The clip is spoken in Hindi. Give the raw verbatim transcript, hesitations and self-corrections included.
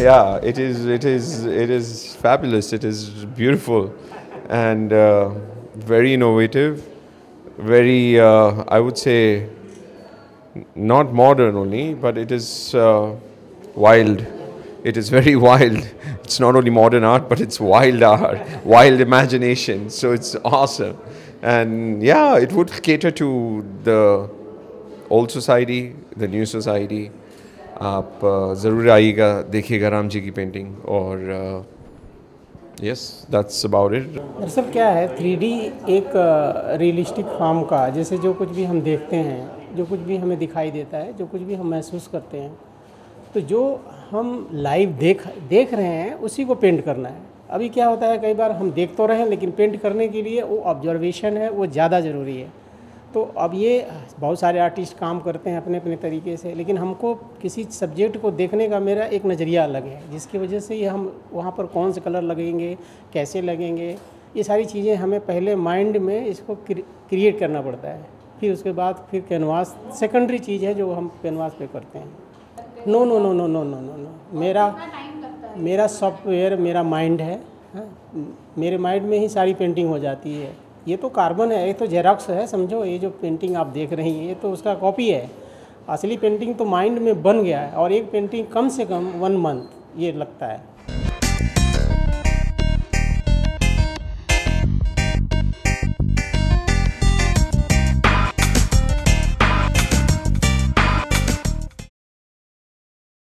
Yeah, it is, it is, it is fabulous. It is beautiful and uh, very innovative. Very, uh, I would say, not modern only, but it is uh, wild. It is very wild. It's not only modern art, but it's wild art, wild imagination. So it's awesome. And yeah, it would cater to the old society, the new society. आप uh, ज़रूर आइएगा, देखिएगा राम जी की पेंटिंग और यस दैट्स अबाउट इट। दरअसल क्या है, थ्री डी एक रियलिस्टिक फॉर्म का, जैसे जो कुछ भी हम देखते हैं, जो कुछ भी हमें दिखाई देता है, जो कुछ भी हम महसूस करते हैं, तो जो हम लाइव देख देख रहे हैं उसी को पेंट करना है। अभी क्या होता है, कई बार हम देख तो रहे हैं लेकिन पेंट करने के लिए वो ऑब्जर्वेशन है, वो ज़्यादा ज़रूरी है। तो अब ये बहुत सारे आर्टिस्ट काम करते हैं अपने अपने तरीके से, लेकिन हमको किसी सब्जेक्ट को देखने का मेरा एक नज़रिया अलग है, जिसकी वजह से ये हम वहाँ पर कौन से कलर लगेंगे, कैसे लगेंगे, ये सारी चीज़ें हमें पहले माइंड में इसको क्रिएट करना पड़ता है। फिर उसके बाद फिर कैनवास सेकेंडरी चीज़ है जो हम कैनवास पे करते हैं। No no no no no no no no मेरा मेरा सॉफ्टवेयर मेरा माइंड है, है? मेरे माइंड में ही सारी पेंटिंग हो जाती है। ये तो कार्बन है, ये तो जेरॉक्स है, समझो। ये जो पेंटिंग आप देख रही हैं ये तो उसका कॉपी है। असली पेंटिंग तो माइंड में बन गया है, और एक पेंटिंग कम से कम वन मंथ ये लगता है।